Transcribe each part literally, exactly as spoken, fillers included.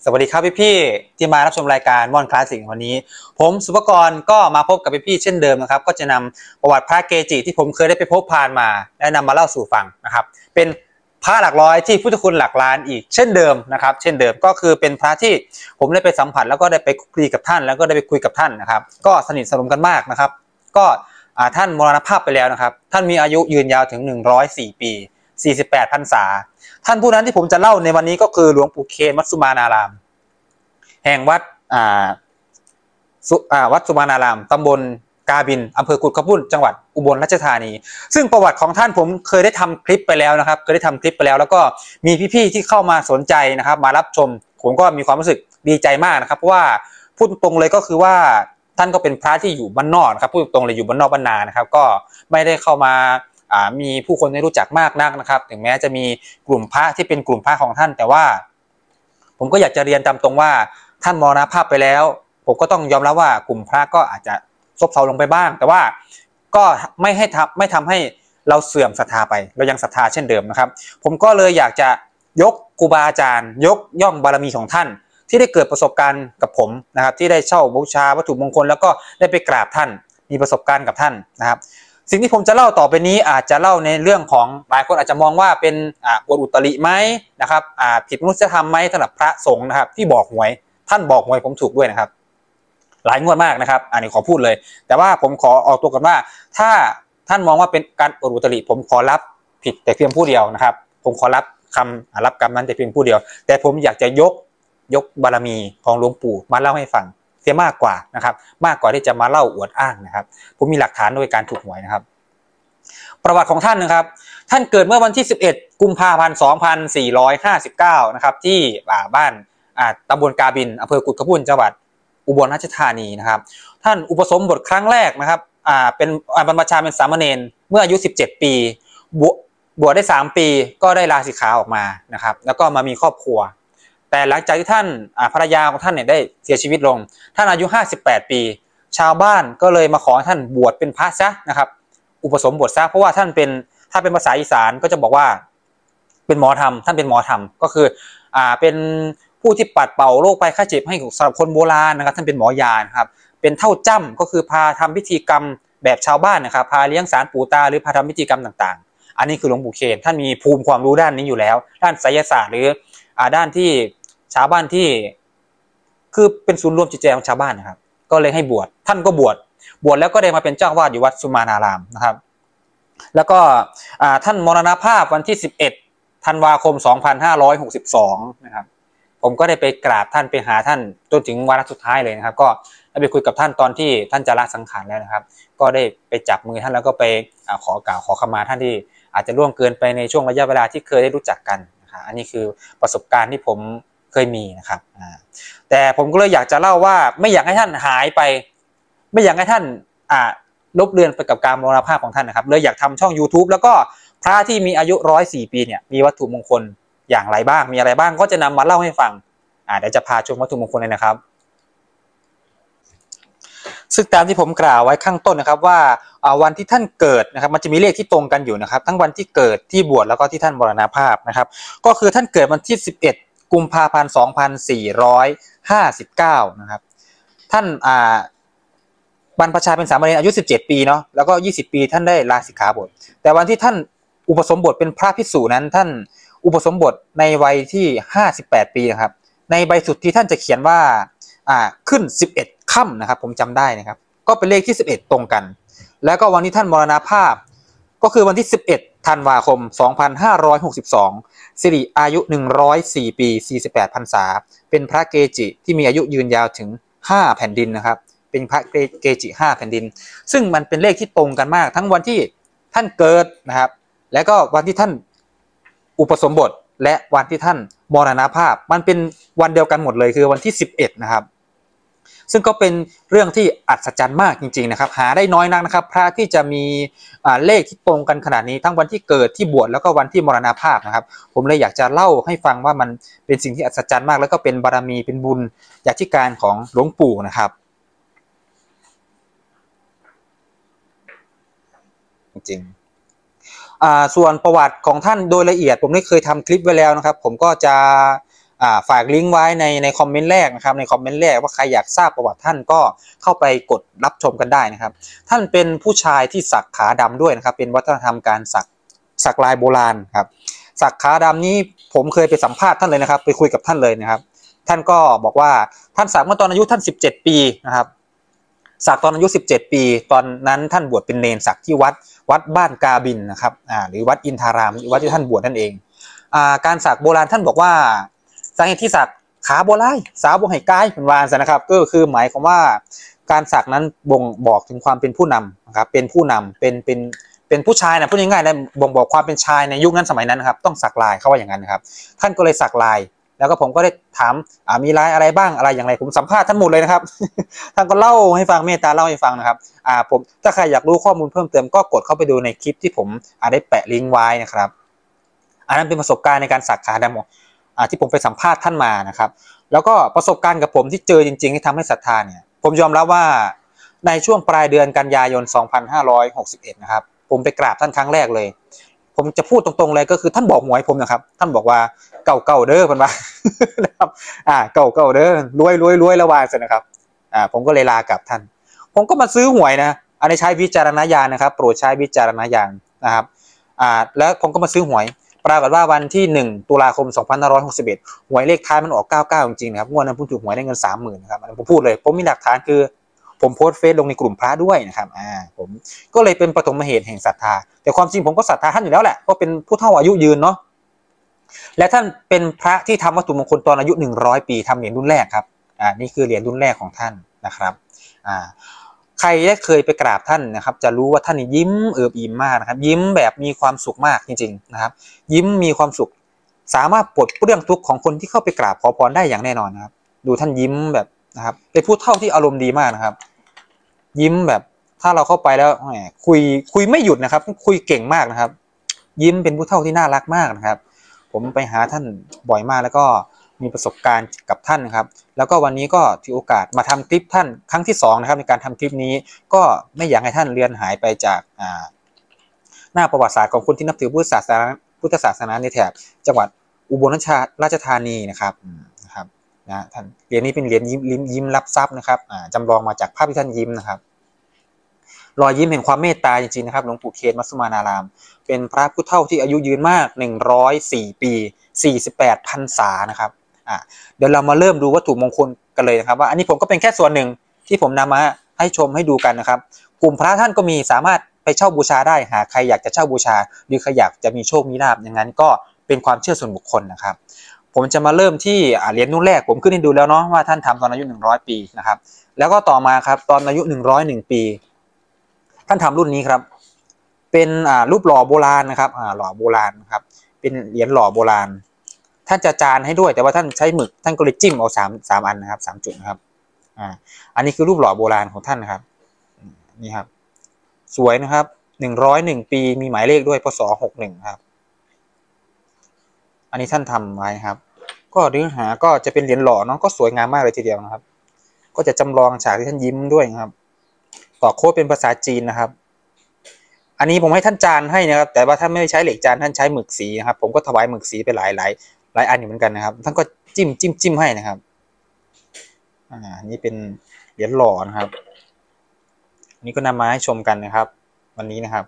สวัสดีครับพี่พี่ที่มารับชมรายการม่อนคลาสสิกวันนี้ผมสุภกรก็มาพบกับพี่พี่เช่นเดิมนะครับก็จะนำประวัติพระเกจิที่ผมเคยได้ไปพบผ่านมาและนำมาเล่าสู่ฟังนะครับเป็นพระหลักร้อยที่พุทธคุณหลักล้านอีกเช่นเดิมนะครับเช่นเดิมก็คือเป็นพระที่ผมได้ไปสัมผัสแล้วก็ได้ไปคุยกับท่านแล้วก็ได้ไปคุยกับท่านนะครับก็สนิทสนมกันมากนะครับก็ท่านมรณภาพไปแล้วนะครับท่านมีอายุยืนยาวถึงหนึ่งร้อยสี่ปีสี่สิบแปดพรรษาท่านผู้นั้นที่ผมจะเล่าในวันนี้ก็คือหลวงปู่เคนวัดสุมานารามแห่งวัดอ่าวัดสุมานารามตำบลกาบินอำเภอกุดขบุ้นจังหวัดอุบลราชธานีซึ่งประวัติของท่านผมเคยได้ทำคลิปไปแล้วนะครับเคยได้ทำคลิปไปแล้วแล้วก็มีพี่ๆที่เข้ามาสนใจนะครับมารับชมผมก็มีความรู้สึกดีใจมากนะครับเพราะว่าพูดตรงเลยก็คือว่าท่านก็เป็นพระที่อยู่บ้านนอกนะครับพูดตรงเลยอยู่บ้านนอกบ้านนานะครับก็ไม่ได้เข้ามามีผู้คนได้รู้จักมากนักนะครับถึงแม้จะมีกลุ่มพระที่เป็นกลุ่มพระของท่านแต่ว่าผมก็อยากจะเรียนตามตรงว่าท่านมรณภาพไปแล้วผมก็ต้องยอมรับว่ากลุ่มพระก็อาจจะซบเซาลงไปบ้างแต่ว่าก็ไม่ให้ทำไม่ทำให้เราเสื่อมศรัทธาไปเรายังศรัทธาเช่นเดิมนะครับผมก็เลยอยากจะยกครูบาอาจารย์ยกย่องบารมีของท่านที่ได้เกิดประสบการณ์กับผมนะครับที่ได้เช่าบูชาวัตถุมงคลแล้วก็ได้ไปกราบท่านมีประสบการณ์กับท่านนะครับสิ่งที่ผมจะเล่าต่อไปนี้อาจจะเล่าในเรื่องของหลายคนอาจจะมองว่าเป็นอ่าอวดอุตริไหมนะครับอ่าผิดมนุษยธรรมไหมสำหรับพระสงฆ์นะครับที่บอกหวยท่านบอกหวยผมถูกด้วยนะครับหลายงวดมากนะครับอันนี้ขอพูดเลยแต่ว่าผมขอออกตัวกันว่าถ้าท่านมองว่าเป็นการอวดอุตริผมขอรับผิดแต่เพียงผู้เดียวนะครับผมขอรับคำรับกรรมนั้นแต่เพียงผู้เดียวแต่ผมอยากจะยกยกบารมีของหลวงปู่มาเล่าให้ฟังเสียมากกว่านะครับมากกว่าที่จะมาเล่าอวดอ้างนะครับผมมีหลักฐานโดยการถูกหวยนะครับประวัติของท่านนะครับท่านเกิดเมื่อวันที่สิบเอ็ดกุมภาพันธ์สองพันสี่ร้อยห้าสิบเก้านะครับที่บ้านตำบลกาบินอำเภอกุดขบุ้นจังหวัดอุบลราชธานีนะครับท่านอุปสมบทครั้งแรกนะครับอ่าเป็นบรรพชาเป็นสามเณรเมื่ออายุสิบเจ็ดปีบวบวชได้สามปีก็ได้ลาสิกขาออกมานะครับแล้วก็มามีครอบครัวแต่หลังจากที่ท่านภรรยาของท่านเนี่ยได้เสียชีวิตลงท่านอายุห้าสิบแปดปีชาวบ้านก็เลยมาขอให้ท่านบวชเป็นพระซะนะครับอุปสมบทซะเพราะว่าท่านเป็นถ้าเป็นภาษาอีสานก็จะบอกว่าเป็นหมอธรรมท่านเป็นหมอธรรมก็คืออ่าเป็นผู้ที่ปัดเป่าโรคภัยไข้เจ็บให้สำหรับคนโบราณนะครับท่านเป็นหมอยาครับเป็นเท่าจ้ำก็คือพาทำพิธีกรรมแบบชาวบ้านนะครับพาเลี้ยงสารปู่ตาหรือพาทำพิธีกรรมต่างๆอันนี้คือหลวงปู่เคนท่านมีภูมิความรู้ด้านนี้อยู่แล้วด้านไสยศาสตร์หรืออ่าด้านที่ชาวบ้านที่คือเป็นศูนย์รวมจิตใจของชาวบ้านนะครับก็เลยให้บวชท่านก็บวชบวชแล้วก็ได้มาเป็นเจ้าวาดอยู่วัดสุมานารามนะครับแล้วก็ท่านมรณภาพวันที่สิบเอ็ดธันวาคมสองพันห้าร้อยหกสิบสองนะครับผมก็ได้ไปกราบท่านไปหาท่านจนถึงวาระสุดท้ายเลยนะครับก็ได้ไปคุยกับท่านตอนที่ท่านจะละสังขารแล้วนะครับก็ได้ไปจับมือท่านแล้วก็ไปขอกล่าวขอขมาท่านที่อาจจะล่วงเกินไปในช่วงระยะเวลาที่เคยได้รู้จักกันนะครับอันนี้คือประสบการณ์ที่ผมเคยมีนะครับแต่ผมก็เลยอยากจะเล่าว่าไม่อยากให้ท่านหายไปไม่อยากให้ท่านอ่าลบเลือนไปกับการมรณภาพของท่านนะครับเลยอยากทำช่อง ยูทูบ แล้วก็พระที่มีอายุร้อยสี่ปีเนี่ยมีวัตถุมงคลอย่างไรบ้างมีอะไรบ้างก็จะนำมาเล่าให้ฟังอ่าเดี๋ยวจะพาชมวัตถุมงคลเลยนะครับซึ่งตามที่ผมกล่าวไว้ข้างต้นนะครับว่าวันที่ท่านเกิดนะครับมันจะมีเลขที่ตรงกันอยู่นะครับทั้งวันที่เกิดที่บวชแล้วก็ที่ท่านมรณภาพนะครับก็คือท่านเกิดวันที่สิบเอ็ดกุมภาพันธ์สองพันสี่ร้อยห้าสิบเก้านะครับท่านอ่าบรรพชาเป็นสามเณรอายุสิบเจ็ดปีเนาะแล้วก็ยี่สิบปีท่านได้ลาสิกขาบทแต่วันที่ท่านอุปสมบทเป็นพระภิกษุนั้นท่านอุปสมบทในวัยที่ห้าสิบแปดปีนะครับในใบสุทธิท่านจะเขียนว่าอ่าขึ้นสิบเอ็ดค่ำนะครับผมจำได้นะครับก็เป็นเลขที่สิบเอ็ดตรงกันแล้วก็วันที่ท่านมรณภาพก็คือวันที่สิบเอ็ดธันวาคมสองพันห้าร้อยหกสิบสองสิริอายุหนึ่งร้อยสี่ปีสี่สิบแปดพรรษาเป็นพระเกจิที่มีอายุยืนยาวถึงห้าแผ่นดินนะครับเป็นพระเกจิห้าแผ่นดินซึ่งมันเป็นเลขที่ตรงกันมากทั้งวันที่ท่านเกิดนะครับแล้วก็วันที่ท่านอุปสมบทและวันที่ท่านมรณภาพมันเป็นวันเดียวกันหมดเลยคือวันที่สิบเอ็ดนะครับซึ่งก็เป็นเรื่องที่อัศจรรย์มากจริงๆนะครับหาได้น้อยนักนะครับพระที่จะมีเลขที่ตรงกันขนาดนี้ทั้งวันที่เกิดที่บวชแล้วก็วันที่มรณภาพนะครับผมเลยอยากจะเล่าให้ฟังว่ามันเป็นสิ่งที่อัศจรรย์มากแล้วก็เป็นบารมีเป็นบุญญาธิการของหลวงปู่นะครับจริงๆส่วนประวัติของท่านโดยละเอียดผมได้เคยทำคลิปไว้แล้วนะครับผมก็จะฝากลิงก์ไว้ในในคอมเมนต์แรกนะครับในคอมเมนต์แรกว่าใครอยากทราบประวัติท่านก็เข้าไปกดรับชมกันได้นะครับท่านเป็นผู้ชายที่สักขาดำด้วยนะครับเป็นวัฒนธรรมการสักสักลายโบราณครับสักขาดำนี้ผมเคยไปสัมภาษณ์ท่านเลยนะครับไปคุยกับท่านเลยนะครับท่านก็บอกว่าท่านสักเมื่อตอนอายุท่านสิบเจ็ดปีนะครับสักตอนอายุสิบเจ็ดปีตอนนั้นท่านบวชเป็นเนรสักที่วัดวัดบ้านกาบินนะครับอ่าหรือวัดอินทารามวัดที่ท่านบวชนั่นเองอ่าการสักโบราณท่านบอกว่าสาเหตุที่สักขาโบราณสาวบ่ให้กายเป็นวานซะนะครับก็คือหมายความว่าการสักนั้นบ่งบอกถึงความเป็นผู้นำนะครับเป็นผู้นำเป็นเป็นเป็นผู้ชายนะพูดง่ายๆนะบ่งบอกความเป็นชายในยุคนั้นสมัยนั้นนะครับต้องสักลายเขาว่าอย่างนั้นนะครับท่านก็เลยสักลายแล้วก็ผมก็ได้ถามอ่ามีลายอะไรบ้างอะไรอย่างไรผมสัมภาษณ์ท่านหมดเลยนะครับท่านก็เล่าให้ฟังเมตตาเล่าให้ฟังนะครับอ่าผมถ้าใครอยากรู้ข้อมูลเพิ่มเติมก็กดเข้าไปดูในคลิปที่ผมอ่าได้แปะลิงก์ไว้นะครับอันนั้นเป็นประสบการณ์ในการสักขาดำอ่าที่ผมไปสัมภาษณ์ท่านมานะครับแล้วก็ประสบการณ์กับผมที่เจอจริงๆที่ทำให้ศรัทธาเนี่ยผมยอมรับว่าในช่วงปลายเดือนกันยายนสองพันห้าร้อยหกสิบเอ็ดนะครับผมไปกราบท่านครั้งแรกเลยผมจะพูดตรงๆเลยก็คือท่านบอกหวยผมนะครับท่านบอกว่าเก่าเก่าเด้อคนว่านะครับอ่าเก่าเก่าเด้อรวยรวยรวยระวางสินะครับอ่าผมก็เลยลากับท่านผมก็มาซื้อหวยนะอันนี้ใช้วิจารณญาณนะครับโปรดใช้วิจารณญาณนะครับอ่าแล้วผมก็มาซื้อหวยปรากฏว่าวันที่หนึ่งตุลาคมสองพันห้าร้อยหกสิบเอ็ดหวยเลขท้ายมันออกเก้าเก้าจริงๆนะครับงวดนั้นผมถูกหวยได้เงิน สามหมื่น นะครับอันนี้ผมพูดเลยผมมีหลักฐานคือผมโพสต์เฟซลงในกลุ่มพระด้วยนะครับอ่าผมก็เลยเป็นปฐมเหตุแห่งศรัทธาแต่ความจริงผมก็ศรัทธาท่านอยู่แล้วแหละเพราะเป็นผู้เฒ่าอายุยืนเนาะและท่านเป็นพระที่ทำวัตถุมงคลตอนอายุหนึ่งร้อยปีทำเหรียญรุ่นแรกครับอ่านี่คือเหรียญรุ่นแรกของท่านนะครับอ่าใครได้เคยไปกราบท่านนะครับจะรู้ว่าท่านยิ้มเอิบอิ่มมากนะครับยิ้มแบบมีความสุขมากจริงๆนะครับยิ้มมีความสุขสามารถปลดเรื่องทุกข์ของคนที่เข้าไปกราบขอพรได้อย่างแน่นอนนะครับดูท่านยิ้มแบบนะครับเป็นผู้เฒ่าที่อารมณ์ดีมากนะครับยิ้มแบบถ้าเราเข้าไปแล้วแหมคุยคุยไม่หยุดนะครับคุยเก่งมากนะครับยิ้มเป็นผู้เฒ่าที่น่ารักมากนะครับผมไปหาท่านบ่อยมากแล้วก็มีประสบการณ์กับท่านนะครับแล้วก็วันนี้ก็ถือโอกาสมาทำคลิปท่านครั้งที่สองนะครับในการทำคลิปนี้ก็ไม่อยากให้ท่านเลือนหายไปจากหน้าประวัติศาสตร์ของคนที่นับถือพุทธศาสนาพุทธศาสนาในแถบจังหวัดอุบลราชธานีนะครับนะครับนะท่านเหรียญนี้เป็นเหรียญยิ้มยิ้มรับทรัพย์นะครับจำลองมาจากภาพที่ท่านยิ้มนะครับรอยยิ้มเห็นความเมตตาจริงๆนะครับหลวงปู่เคนมัสสุมานารามเป็นพระผู้เฒ่าที่อายุยืนมากหนึ่งร้อยสี่ปีสี่สิบแปดพรรษานะครับอ่าเดี๋ยวเรามาเริ่มดูวัตถุมงคลกันเลยนะครับว่าอันนี้ผมก็เป็นแค่ส่วนหนึ่งที่ผมนำมาให้ชมให้ดูกันนะครับกลุ่มพระท่านก็มีสามารถไปเช่าบูชาได้หากใครอยากจะเช่าบูชาหรือใครอยากจะมีโชคมีลาภอย่างนั้นก็เป็นความเชื่อส่วนบุคคลนะครับผมจะมาเริ่มที่เหรียญรุ่นแรกผมขึ้นให้ดูแล้วเนาะว่าท่านทำตอนอายุหนึ่งร้อยปีนะครับแล้วก็ต่อมาครับตอนอายุหนึ่งร้อยเอ็ดปีท่านทำรุ่นนี้ครับเป็นรูปหล่อโบราณนะครับหล่อโบราณครับเป็นเหรียญหล่อโบราณท่านจะจานให้ด้วยแต่ว่าท่านใช้หมึกท่านก็เลยจิ้มเอาสามสามอันนะครับสามจุดนะครับอ่าอันนี้คือรูปหล่อโบราณของท่านนะครับนี่ครับสวยนะครับหนึ่งร้อยหนึ่งปีมีหมายเลขด้วยพศหกหนึ่งครับอันนี้ท่านทำไว้ครับก็เนื้อหาก็จะเป็นเหรียญหล่อเนาะก็สวยงามมากเลยทีเดียวนะครับก็จะจำลองฉากที่ท่านยิ้มด้วยนะครับต่อโค้ดเป็นภาษาจีนนะครับอันนี้ผมให้ท่านจานให้นะครับแต่ว่าท่านไม่ได้ใช้เหล็กจานท่านใช้หมึกสีนะครับผมก็ถวายหมึกสีไปหลายหลายหลายอันอยู่เหมือนกันนะครับท่านก็จิ้มจิ้มจิ้มให้นะครับอ่านี่เป็นเหรียญหล่อนะครับนี่ก็นำมาให้ชมกันนะครับวันนี้นะครับ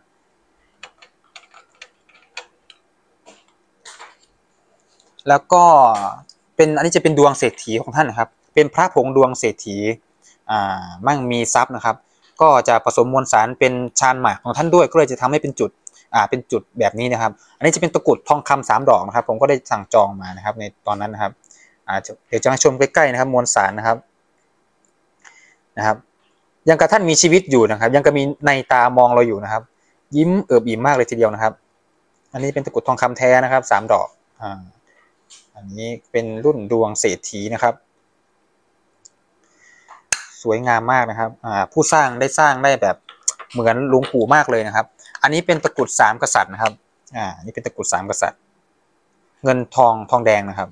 แล้วก็เป็นอันนี้จะเป็นดวงเศรษฐีของท่านนะครับเป็นพระผงดวงเศรษฐีอ่ามั่งมีทรัพย์นะครับก็จะผสมมวลสารเป็นชานหมากของท่านด้วยก็เลยจะทำให้เป็นจุดอ่าเป็นจุดแบบนี้นะครับอันนี้จะเป็นตะกรุดทองคำสามดอกนะครับผมก็ได้สั่งจองมานะครับในตอนนั้นนะครับอ่าเดี๋ยวจะมาชมใกล้ๆนะครับมวลสารนะครับนะครับยังกับท่านมีชีวิตอยู่นะครับยังก็มีในตามองเราอยู่นะครับยิ้มเอิบอิ่มมากเลยทีเดียวนะครับอันนี้เป็นตะกรุดทองคำแท้นะครับสามดอกอ่าอันนี้เป็นรุ่นดวงเศรษฐีนะครับสวยงามมากนะครับอ่าผู้สร้างได้สร้างได้แบบเหมือนหลวงปู่มากเลยนะครับอันนี้เป็นตะกรุดสามกษัตริย์นะครับอ่านี่เป็นตะกรุดสามกษัตริย์เงินทองทองแดงนะครับ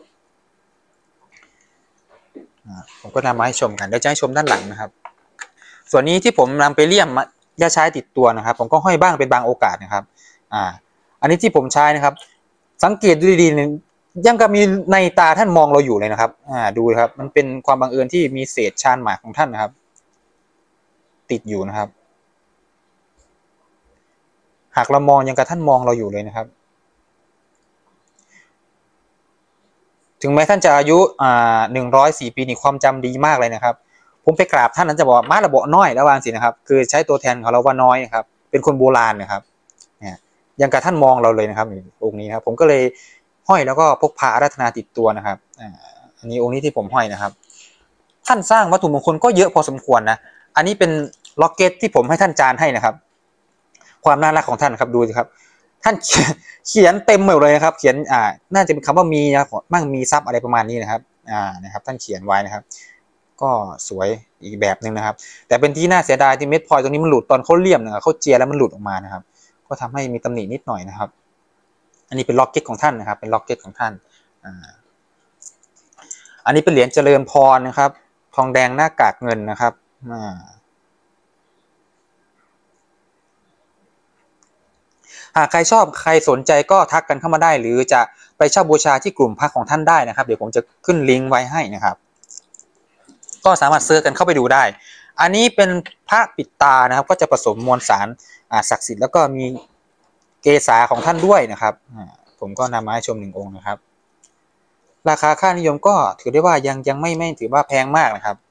อ่าผมก็นำมาให้ชมกันเดี๋ยวจะให้ชมด้านหลังนะครับส่วนนี้ที่ผมนำไปเลี่ยมยาใช้ติดตัวนะครับผมก็ห้อยบ้างเป็นบางโอกาสนะครับอ่าอันนี้ที่ผมใช้นะครับสังเกตดูดียังกับมีในตาท่านมองเราอยู่เลยนะครับอ่าดูครับมันเป็นความบังเอิญที่มีเศษชานหมากของท่านนะครับติดอยู่นะครับหากเรามองยังกับท่านมองเราอยู่เลยนะครับถึงแม้ท่านจะอายุอ่าหนึ่งร้อยสี่ปีนี่ความจำดีมากเลยนะครับผมไปกราบท่านนั้นจะบอกมาระเบาะน้อยแล้ววางสินะครับคือใช้ตัวแทนของเราว่าน้อยนะครับเป็นคนโบราณนะครับเนี่ยยังกับท่านมองเราเลยนะครับองค์นี้นะครับผมก็เลยห้อยแล้วก็พกพาอาราธนาติดตัวนะครับอ่าอันนี้องค์นี้ที่ผมห้อยนะครับท่านสร้างวัตถุมงคลก็เยอะพอสมควรนะอันนี้เป็นล็อกเก็ตที่ผมให้ท่านจานให้นะครับความน่ารักของท่านครับดูสิครับท่านเขียนเต็มหมดเลยนะครับเขียนอ่าน่าจะเป็นคำว่ามีนะมั่งมีทรัพย์อะไรประมาณนี้นะครับอ่านะครับท่านเขียนไว้นะครับก็สวยอีกแบบหนึ่งนะครับแต่เป็นที่น่าเสียดายที่เม็ดพลอยตรงนี้มันหลุดตอนเขาเลี่ยมนะครับเขาเจียแล้วมันหลุดออกมานะครับก็ทำให้มีตำหนินิดหน่อยนะครับอันนี้เป็นล็อกเก็ตของท่านนะครับเป็นล็อกเก็ตของท่านอ่าอันนี้เป็นเหรียญเจริญพรนะครับทองแดงหน้ากากเงินนะครับอ่าหากใครชอบใครสนใจก็ทักกันเข้ามาได้หรือจะไปเช่าบูชาที่กลุ่มพักของท่านได้นะครับเดี๋ยวผมจะขึ้นลิงก์ไว้ให้นะครับก็สามารถเซิร์ชกันเข้าไปดูได้อันนี้เป็นพระปิดตานะครับก็จะผสมมวลสารศักดิ์สิทธิ์แล้วก็มีเกศาของท่านด้วยนะครับผมก็นำมาให้ชมหนึ่งองค์นะครับราคาค่านิยมก็ถือได้ว่ายังยังไม่ไม่ถือว่าแพงมากนะครับ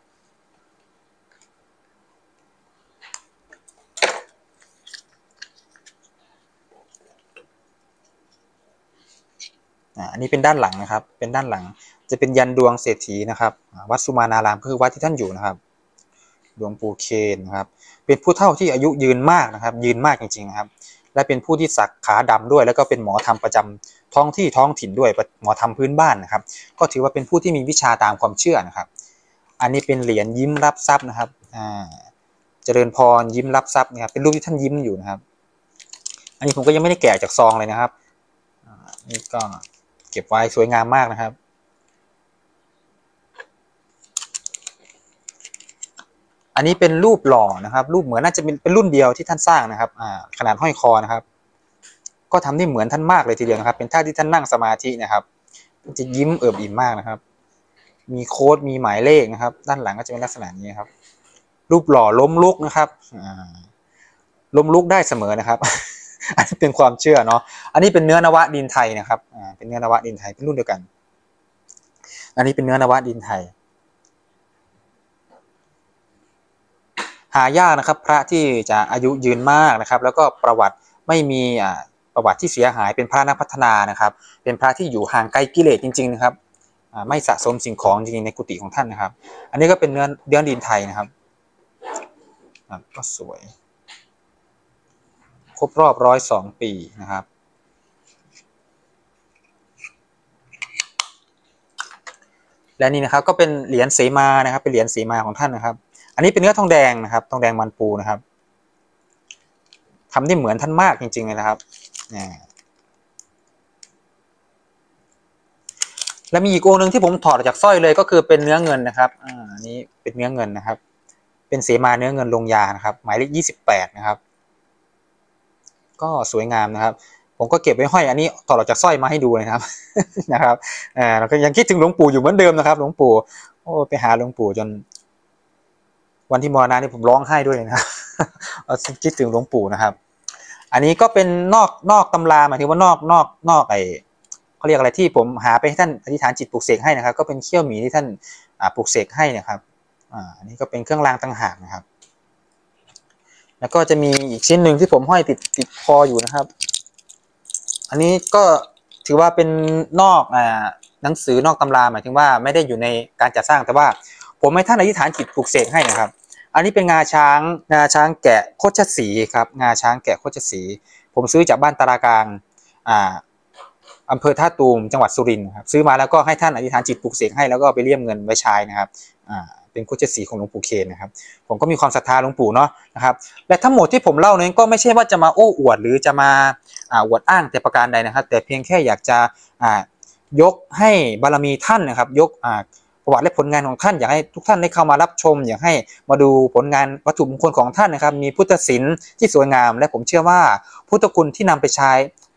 อันนี้เป็นด้านหลังนะครับเป็นด้านหลังจะเป็นยันดวงเศรษฐีนะครับวัดสุมานารามคือวัดที่ท่านอยู่นะครับหลวงปู่เคนนะครับเป็นผู้เฒ่าที่อายุยืนมากนะครับยืนมากจริงๆนะครับและเป็นผู้ที่สักขาดำด้วยแล้วก็เป็นหมอธรรมประจำท้องที่ท้องถิ่นด้วยหมอธรรมพื้นบ้านนะครับก็ถือว่าเป็นผู้ที่มีวิชาตามความเชื่อนะครับอันนี้เป็นเหรียญยิ้มรับทรัพย์นะครับอ่าเจริญพรยิ้มรับทรัพย์นะครับเป็นรูปที่ท่านยิ้มอยู่นะครับอันนี้ผมก็ยังไม่ได้แกะจากซองเลยนะครับนี่ก็เก็บไว้สวยงามมากนะครับอันนี้เป็นรูปหล่อนะครับรูปเหมือนน่าจะเป็นเป็นรุ่นเดียวที่ท่านสร้างนะครับอ่าขนาดห้อยคอนะครับก็ทำได้เหมือนท่านมากเลยทีเดียวนะครับเป็นท่าที่ท่านนั่งสมาธินะครับจะยิ้มเอิบอิ่มมากนะครับมีโค้ดมีหมายเลขนะครับด้านหลังก็จะเป็นลักษณะนี้ครับรูปหล่อล้มลุกนะครับอ่าล้มลุกได้เสมอนะครับอันนี้เป็นความเชื่อเนาะอันนี้เป็นเนื้อนวะดินไทยนะครับอ่าเป็นเนื้อนวะดินไทยเป็นรุ่นเดียวกันอันนี้เป็นเนื้อนวะดินไทยหายากนะครับพระที่จะอายุยืนมากนะครับแล้วก็ประวัติไม่มีอ่าประวัติที่เสียหายเป็นพระนักพัฒนานะครับเป็นพระที่อยู่ห่างไกลกิเลสจริงๆนะครับอ่าไม่สะสมสิ่งของจริงๆในกุฏิของท่านนะครับอันนี้ก็เป็นเนื้อเนื้อดินไทยนะครับก็สวยครบรอบร้อยสองปีนะครับและนี่นะครับก็เป็นเหรียญเสมานะครับเป็นเหรียญเสมาของท่านนะครับอันนี้เป็นเนื้อทองแดงนะครับทองแดงมันปูนะครับทำได้เหมือนท่านมากจริงๆเลยนะครับและมีอีกองค์หนึ่งที่ผมถอดจากสร้อยเลยก็คือเป็นเนื้อเงินนะครับอ่าอันนี้เป็นเนื้อเงินนะครับเป็นเสมาเนื้อเงินลงยานะครับหมายเลขยี่สิบแปดนะครับก็สวยงามนะครับผมก็เก็บไว้ห้อยอันนี้ถอดออกจากสร้อยมาให้ดูนะครับนะครับอ่าแล้วก็ยังคิดถึงหลวงปู่อยู่เหมือนเดิมนะครับหลวงปู่โอ้ไปหาหลวงปู่จนวันที่มรณะนี่ผมร้องไห้ด้วยนะครับคิดถึงหลวงปู่นะครับอันนี้ก็เป็นนอกนอกตำราหมายถึงว่านอกนอกนอกไอเขาเรียกอะไรที่ผมหาไปให้ท่านอธิษฐานจิตปลุกเสกให้นะครับก็เป็นเขี้ยวหมีที่ท่านปลุกเสกให้นะครับอ่าอันนี้ก็เป็นเครื่องรางต่างหากนะครับแล้วก็จะมีอีกชิ้นหนึ่งที่ผมห้อยติดติดคออยู่นะครับอันนี้ก็ถือว่าเป็นนอกอ่าหนังสือนอกตำราหมายถึงว่าไม่ได้อยู่ในการจัดสร้างแต่ว่าผมให้ท่านอธิษฐานจิตปลุกเสกให้นะครับอันนี้เป็นงาช้างงาช้างแกะโคชสีครับงาช้างแกะโคชสีผมซื้อจากบ้านตารากลางอ่าอำเภอท่าตูมจังหวัดสุรินทร์ครับซื้อมาแล้วก็ให้ท่านอธิษฐานจิตปลุกเสกให้แล้วก็ไปเลี่ยมเงินไว้ใช้นะครับอ่าเป็นโคชสีของหลวงปู่เคนนะครับผมก็มีความศรัทธาหลวงปู่เนาะนะครับและทั้งหมดที่ผมเล่านั้นก็ไม่ใช่ว่าจะมาโอ้อวดหรือจะมาอ่าอวดอ้างแต่ประการใดนะครับแต่เพียงแค่อยากจะอ่ายกให้บารมีท่านนะครับยกอ่าประวัติและผลงานของท่านอยากให้ทุกท่านได้เข้ามารับชมอยากให้มาดูผลงานวัตถุมงคลของท่านนะครับมีพุทธศิลป์ที่สวยงามและผมเชื่อว่าพุทธคุณที่นำไปใช้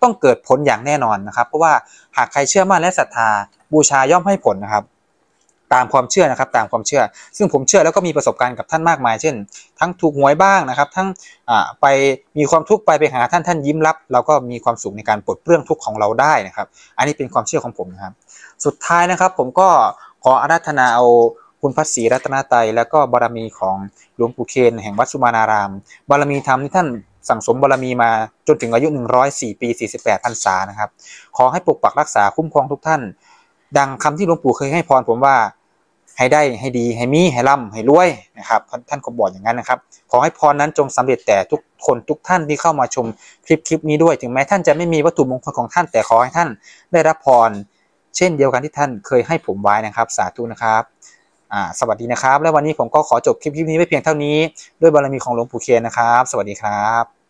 ต้องเกิดผลอย่างแน่นอนนะครับเพราะว่าหากใครเชื่อมั่นและศรัทธาบูชาย่อมให้ผลนะครับตามความเชื่อนะครับตามความเชื่อซึ่งผมเชื่อแล้วก็มีประสบการณ์กับท่านมากมายเช่นทั้งถูกหวยบ้างนะครับทั้งไปมีความทุกข์ไปไปหาท่านท่านยิ้มรับเราก็มีความสุขในการปลดเปลื้องทุกข์ของเราได้นะครับอันนี้เป็นความเชื่อของผมนะครับสุดท้ายนะครับผมก็ขออาราธนาเอาคุณพระศรีรัตนตรัยและก็บารมีของหลวงปู่เคนแห่งวัดสุมานารามบารมีธรรมที่ท่านสั่งสมบารมีมาจนถึงอายุหนึ่งร้อยสี่ปีสี่สิบแปดพรรษานะครับขอให้ปกปักรักษาคุ้มครองทุกท่านดังคำที่หลวงปู่เคยให้พรผมว่าให้ได้ให้ดีให้มีให้ร่ำให้รวยนะครับท่านก็บอกอย่างนั้นนะครับขอให้พรนั้นจงสำเร็จแต่ทุกคนทุกท่านที่เข้ามาชมคลิปคลิปนี้ด้วยถึงแม้ท่านจะไม่มีวัตถุมงคลของท่านแต่ขอให้ท่านได้รับพรเช่นเดียวกันที่ท่านเคยให้ผมไว้นะครับสาธุนะครับอ่าสวัสดีนะครับและวันนี้ผมก็ขอจบคลิปคลิปนี้ไว้เพียงเท่านี้ด้วยบารมีของหลวงปู่เคนนะครับสวัสดีครับ